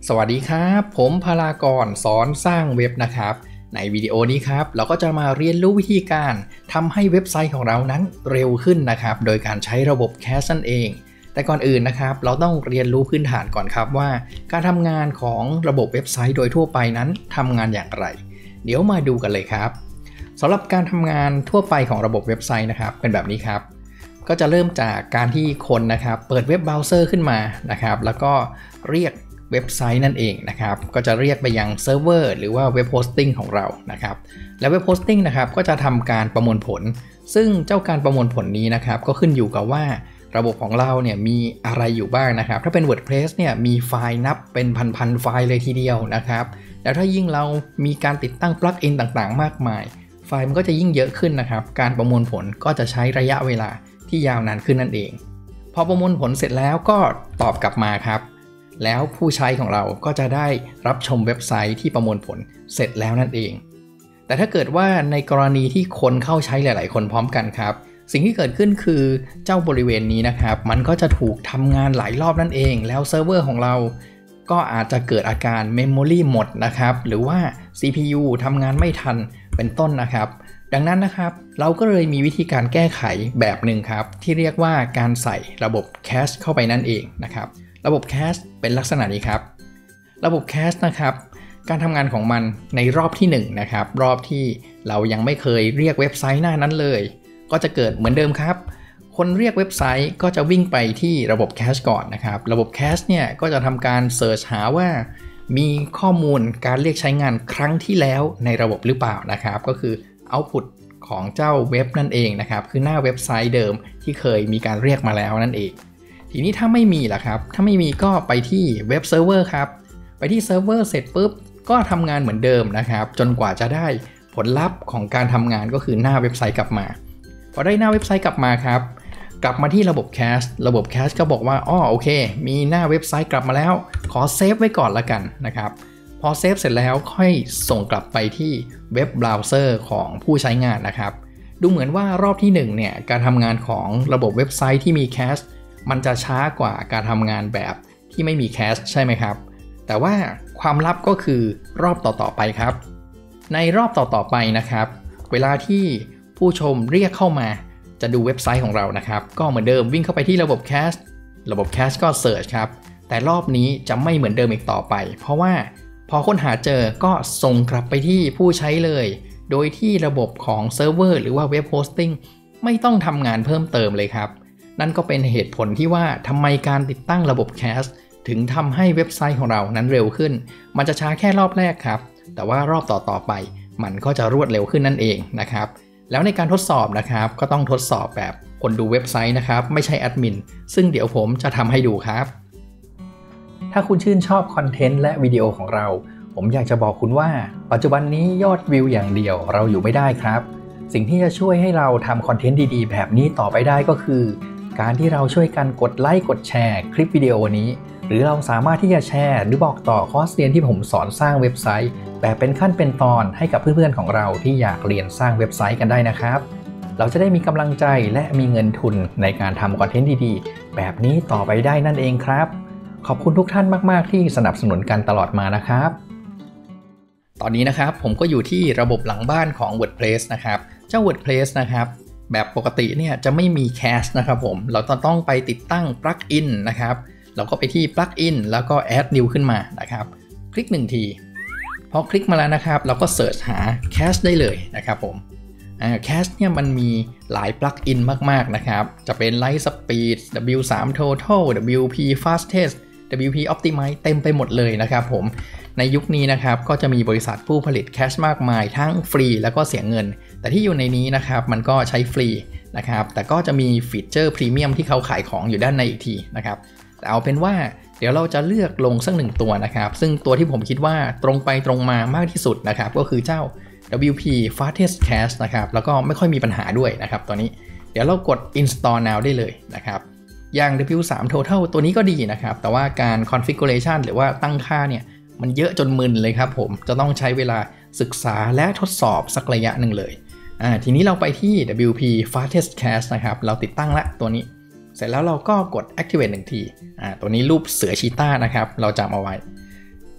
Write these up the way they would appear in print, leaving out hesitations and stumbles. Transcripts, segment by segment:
สวัสดีครับผมพลากรสอนสร้างเว็บนะครับในวิดีโอนี้ครับเราก็จะมาเรียนรู้วิธีการทำให้เว็บไซต์ของเรานั้นเร็วขึ้นนะครับโดยการใช้ระบบแคสนั่นเองแต่ก่อนอื่นนะครับเราต้องเรียนรู้พื้นฐานก่อนครับว่าการทำงานของระบบเว็บไซต์โดยทั่วไปนั้นทำงานอย่างไรเดี๋ยวมาดูกันเลยครับสำหรับการทำงานทั่วไปของระบบเว็บไซต์นะครับเป็นแบบนี้ครับก็จะเริ่มจากการที่คนนะครับเปิดเว็บเบราว์เซอร์ขึ้นมานะครับแล้วก็เรียกเว็บไซต์นั่นเองนะครับก็จะเรียกไปยังเซิร์ฟเวอร์หรือว่าเว็บโฮสติ้งของเรานะครับและเว็บโฮสติ้งนะครับก็จะทำการประมวลผลซึ่งเจ้าการประมวลผลนี้นะครับก็ขึ้นอยู่กับว่าระบบของเราเนี่ยมีอะไรอยู่บ้างนะครับถ้าเป็น WordPress เนี่ยมีไฟล์นับเป็นพันไฟล์เลยทีเดียวนะครับแล้วถ้ายิ่งเรามีการติดตั้งปลั๊กอินต่างๆมากมายไฟล์มันก็จะยิ่งเยอะขึ้นนะครับการประมวลผลก็จะใช้ระยะเวลาที่ยาวนานขึ้นนั่นเองพอประมวลผลเสร็จแล้วก็ตอบกลับมาครับแล้วผู้ใช้ของเราก็จะได้รับชมเว็บไซต์ที่ประมวลผลเสร็จแล้วนั่นเองแต่ถ้าเกิดว่าในกรณีที่คนเข้าใช้หลายๆคนพร้อมกันครับสิ่งที่เกิดขึ้นคือเจ้าบริเวณนี้นะครับมันก็จะถูกทำงานหลายรอบนั่นเองแล้วเซิร์ฟเวอร์ของเราก็อาจจะเกิดอาการ Memory หมดนะครับหรือว่า CPU ทำงานไม่ทันเป็นต้นนะครับดังนั้นนะครับเราก็เลยมีวิธีการแก้ไขแบบหนึ่งครับที่เรียกว่าการใส่ระบบแคชเข้าไปนั่นเองนะครับระบบแคชเป็นลักษณะนี้ครับระบบแคชนะครับการทำงานของมันในรอบที่1นะครับรอบที่เรายังไม่เคยเรียกเว็บไซต์หน้านั้นเลยก็จะเกิดเหมือนเดิมครับคนเรียกเว็บไซต์ก็จะวิ่งไปที่ระบบแคชก่อนนะครับระบบแคชเนี่ยก็จะทำการเสิร์ชหาว่ามีข้อมูลการเรียกใช้งานครั้งที่แล้วในระบบหรือเปล่านะครับก็คือoutput ของเจ้าเว็บนั่นเองนะครับคือหน้าเว็บไซต์เดิมที่เคยมีการเรียกมาแล้วนั่นเองทีนี้ถ้าไม่มีล่ะครับถ้าไม่มีก็ไปที่เว็บเซิร์ฟเวอร์ครับไปที่เซิร์ฟเวอร์เสร็จปุ๊บก็ทำงานเหมือนเดิมนะครับจนกว่าจะได้ผลลัพธ์ของการทำงานก็คือหน้าเว็บไซต์กลับมาพอได้หน้าเว็บไซต์กลับมาครับกลับมาที่ระบบแคชระบบแคชก็บอกว่าโอเคมีหน้าเว็บไซต์กลับมาแล้วขอเซฟไว้ก่อนละกันนะครับพอเซฟเสร็จแล้วค่อยส่งกลับไปที่เว็บเบราว์เซอร์ของผู้ใช้งานนะครับดูเหมือนว่ารอบที่1เนี่ยการทำงานของระบบเว็บไซต์ที่มีแคชมันจะช้ากว่าการทำงานแบบที่ไม่มีแคชใช่ไหมครับแต่ว่าความลับก็คือรอบต่อๆไปครับในรอบต่อๆไปนะครับเวลาที่ผู้ชมเรียกเข้ามาจะดูเว็บไซต์ของเรานะครับก็เหมือนเดิมวิ่งเข้าไปที่ระบบแคชก็เสิร์ชครับแต่รอบนี้จะไม่เหมือนเดิมอีกต่อไปเพราะว่าพอค้นหาเจอก็ส่งกลับไปที่ผู้ใช้เลยโดยที่ระบบของเซิร์ฟเวอร์หรือว่าเว็บโฮสติ้งไม่ต้องทำงานเพิ่มเติมเลยครับนั่นก็เป็นเหตุผลที่ว่าทำไมการติดตั้งระบบแคชถึงทำให้เว็บไซต์ของเรานั้นเร็วขึ้นมันจะช้าแค่รอบแรกครับแต่ว่ารอบต่อไปมันก็จะรวดเร็วขึ้นนั่นเองนะครับแล้วในการทดสอบนะครับก็ต้องทดสอบแบบคนดูเว็บไซต์นะครับไม่ใช่แอดมินซึ่งเดี๋ยวผมจะทำให้ดูครับถ้าคุณชื่นชอบคอนเทนต์และวิดีโอของเราผมอยากจะบอกคุณว่าปัจจุบันนี้ยอดวิวอย่างเดียวเราอยู่ไม่ได้ครับสิ่งที่จะช่วยให้เราทำคอนเทนต์ดีๆแบบนี้ต่อไปได้ก็คือการที่เราช่วยกันกดไลค์กดแชร์คลิปวิดีโอนี้หรือเราสามารถที่จะแชร์หรือบอกต่อคอร์สเรียนที่ผมสอนสร้างเว็บไซต์แบบเป็นขั้นเป็นตอนให้กับเพื่อนๆของเราที่อยากเรียนสร้างเว็บไซต์กันได้นะครับเราจะได้มีกำลังใจและมีเงินทุนในการทำคอนเทนต์ดีๆแบบนี้ต่อไปได้นั่นเองครับขอบคุณทุกท่านมากๆที่สนับสนุนกันตลอดมานะครับตอนนี้นะครับผมก็อยู่ที่ระบบหลังบ้านของ WordPress นะครับเจ้า WordPress นะครับแบบปกติเนี่ยจะไม่มีแคชนะครับผมเราต้องไปติดตั้งปลั๊กอินนะครับเราก็ไปที่ปลั๊กอินแล้วก็ add new ขึ้นมานะครับคลิก1ทีพอคลิกมาแล้วนะครับเราก็เสิร์ชหาแคชได้เลยนะครับผมแคชเนี่ยมันมีหลายปลั๊กอินมากๆนะครับจะเป็น Light Speed W3 Total WP Fastest WP Optimize เต็มไปหมดเลยนะครับผมในยุคนี้นะครับก็จะมีบริษัทผู้ผลิตแคชมากมายทั้งฟรีแล้วก็เสียเงินแต่ที่อยู่ในนี้นะครับมันก็ใช้ฟรีนะครับแต่ก็จะมีฟีเจอร์พรีเมียมที่เขาขายของอยู่ด้านในอีกทีนะครับแต่เอาเป็นว่าเดี๋ยวเราจะเลือกลงสัก1ตัวนะครับซึ่งตัวที่ผมคิดว่าตรงไปตรงมามากที่สุดนะครับก็คือเจ้า WP Fastest Cache นะครับแล้วก็ไม่ค่อยมีปัญหาด้วยนะครับตัวนี้เดี๋ยวเรากด install now ได้เลยนะครับอย่าง W3 Total ตัวนี้ก็ดีนะครับแต่ว่าการ configuration หรือว่าตั้งค่าเนี่ยมันเยอะจนมึนเลยครับผมจะต้องใช้เวลาศึกษาและทดสอบสักระยะหนึ่งเลยทีนี้เราไปที่ WP Fastest Cache นะครับเราติดตั้งละตัวนี้เสร็จแล้วเราก็กด activate 1ทีตัวนี้รูปเสือชีต้านะครับเราจำเอาไว้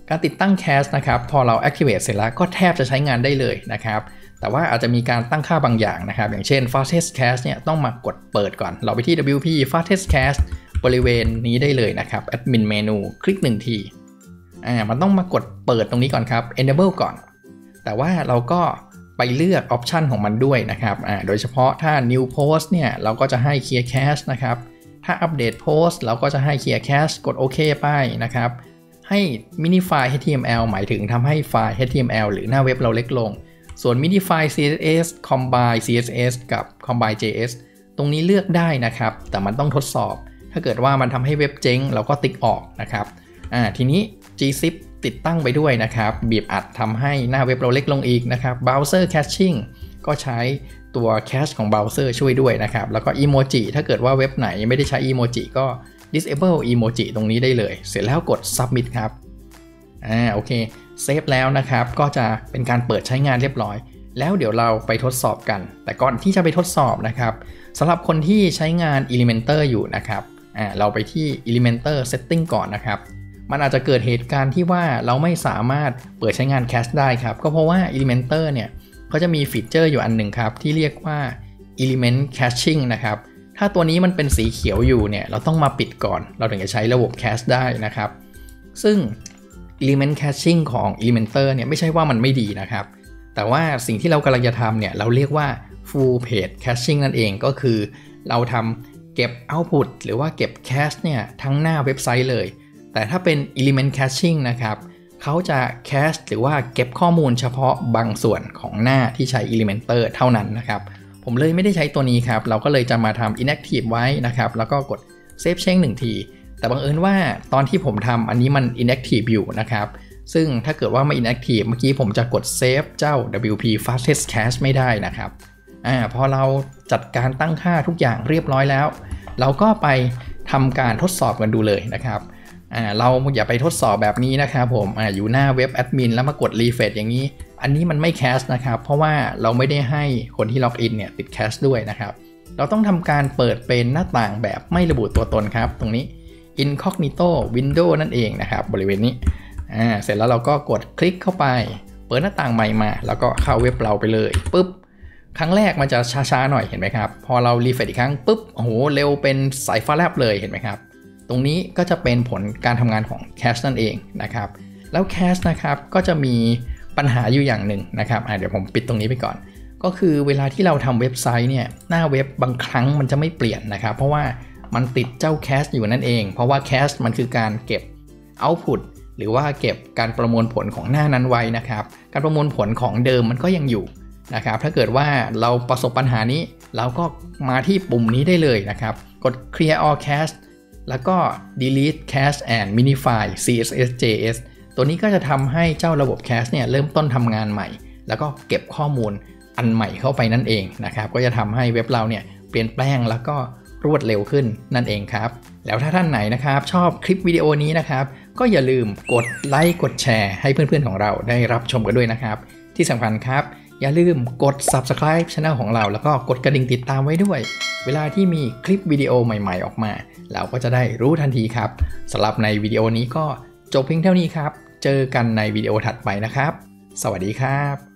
การติดตั้ง Cache นะครับพอเรา activate เสร็จแล้วก็แทบจะใช้งานได้เลยนะครับแต่ว่าอาจจะมีการตั้งค่าบางอย่างนะครับอย่างเช่น fastest cache เนี่ยต้องมากดเปิดก่อนเราไปที่ WP fastest cache บริเวณนี้ได้เลยนะครับ admin menu คลิก1ทีมันต้องมากดเปิดตรงนี้ก่อนครับ enable ก่อนแต่ว่าเราก็ไปเลือก option ของมันด้วยนะครับโดยเฉพาะถ้า new post เนี่ยเราก็จะให้ clear cache นะครับถ้า update post เราก็จะให้ clear cache กดโอเคไปนะครับให้ minify HTML หมายถึงทำให้ไฟล์ HTML หรือหน้าเว็บเราเล็กลงส่วน minify CSS combine CSS กับ combine JS ตรงนี้เลือกได้นะครับแต่มันต้องทดสอบถ้าเกิดว่ามันทำให้เว็บเจ๊งเราก็ติ๊กออกนะครับทีนี้ gzip ติดตั้งไปด้วยนะครับบีบอัดทำให้หน้าเว็บเราเล็กลงอีกนะครับ browser caching ก็ใช้ตัว cache ของ browser ช่วยด้วยนะครับแล้วก็ emoji ถ้าเกิดว่าเว็บไหนไม่ได้ใช้ emoji ก็ disable emoji ตรงนี้ได้เลยเสร็จแล้วกด submit ครับโอเคเซฟแล้วนะครับก็จะเป็นการเปิดใช้งานเรียบร้อยแล้วเดี๋ยวเราไปทดสอบกันแต่ก่อนที่จะไปทดสอบนะครับสำหรับคนที่ใช้งาน Elementor อยู่นะครับเราไปที่ Elementor setting ก่อนนะครับมันอาจจะเกิดเหตุการณ์ที่ว่าเราไม่สามารถเปิดใช้งาน Cache ได้ครับก็เพราะว่า Elementor เนี่ยเขาจะมีฟีเจอร์อยู่อันหนึ่งครับที่เรียกว่า Element Caching นะครับถ้าตัวนี้มันเป็นสีเขียวอยู่เนี่ยเราต้องมาปิดก่อนเราถึงจะใช้ระบบ Cache ได้นะครับซึ่งElement Caching ของ Elementor เนี่ยไม่ใช่ว่ามันไม่ดีนะครับแต่ว่าสิ่งที่เรากำลังจะทำเนี่ยเราเรียกว่า Full Page Caching นั่นเองก็คือเราทำเก็บ Output หรือว่าเก็บ Cache เนี่ยทั้งหน้าเว็บไซต์เลยแต่ถ้าเป็น Element Caching นะครับเขาจะ Cache หรือว่าเก็บข้อมูลเฉพาะบางส่วนของหน้าที่ใช้ Elementor เท่านั้นนะครับผมเลยไม่ได้ใช้ตัวนี้ครับเราก็เลยจะมาทำ Inactive ไว้นะครับแล้วก็กด Save Change 1ทีแต่บังเอิญว่าตอนที่ผมทำอันนี้มัน inactive อยู่นะครับซึ่งถ้าเกิดว่าไม่ inactive เมื่อกี้ผมจะกด save เจ้า WP fastest cache ไม่ได้นะครับพอเราจัดการตั้งค่าทุกอย่างเรียบร้อยแล้วเราก็ไปทำการทดสอบกันดูเลยนะครับเราอย่าไปทดสอบแบบนี้นะครับผมอยู่หน้าเว็บแอดมินแล้วมากด refresh อย่างนี้อันนี้มันไม่ cache นะครับเพราะว่าเราไม่ได้ให้คนที่ล็อกอินเนี่ยติด cache ด้วยนะครับเราต้องทำการเปิดเป็นหน้าต่างแบบไม่ระบุตัวตนครับตรงนี้Incognito Window นั่นเองนะครับบริเวณนี้เสร็จแล้วเราก็กดคลิกเข้าไปเปิดหน้าต่างใหม่มาแล้วก็เข้าเว็บเราไปเลยปุ๊บครั้งแรกมันจะช้าๆหน่อยเห็นไหมครับพอเรารีเฟรชอีกครั้งปุ๊บโอ้โหเร็วเป็นสายฟ้าแลบเลยเห็นไหมครับตรงนี้ก็จะเป็นผลการทำงานของ Cache นั่นเองนะครับแล้ว Cache นะครับก็จะมีปัญหาอยู่อย่างหนึ่งนะครับเดี๋ยวผมปิดตรงนี้ไปก่อนก็คือเวลาที่เราทำเว็บไซต์เนี่ยหน้าเว็บบางครั้งมันจะไม่เปลี่ยนนะครับเพราะว่ามันติดเจ้า Cache อยู่นั่นเองเพราะว่า Cache มันคือการเก็บ Output หรือว่าเก็บการประมวลผลของหน้านั้นไว้นะครับการประมวลผลของเดิมมันก็ยังอยู่นะครับถ้าเกิดว่าเราประสบปัญหานี้เราก็มาที่ปุ่มนี้ได้เลยนะครับกด Clear All Cache แล้วก็ Delete Cache and Minify CSS/JS ตัวนี้ก็จะทำให้เจ้าระบบ Cache เนี่ยเริ่มต้นทำงานใหม่แล้วก็เก็บข้อมูลอันใหม่เข้าไปนั่นเองนะครับก็จะทำให้เว็บเราเนี่ยเปลี่ยนแปลงแล้วก็รวดเร็วขึ้นนั่นเองครับแล้วถ้าท่านไหนนะครับชอบคลิปวิดีโอนี้นะครับก็อย่าลืมกดไลค์กดแชร์ให้เพื่อนๆของเราได้รับชมกันด้วยนะครับที่สำคัญครับอย่าลืมกด Subscribe Channel ของเราแล้วก็กดกระดิ่งติดตามไว้ด้วยเวลาที่มีคลิปวิดีโอใหม่ๆออกมาเราก็จะได้รู้ทันทีครับสำหรับในวิดีโอนี้ก็จบเพียงเท่านี้ครับเจอกันในวิดีโอถัดไปนะครับสวัสดีครับ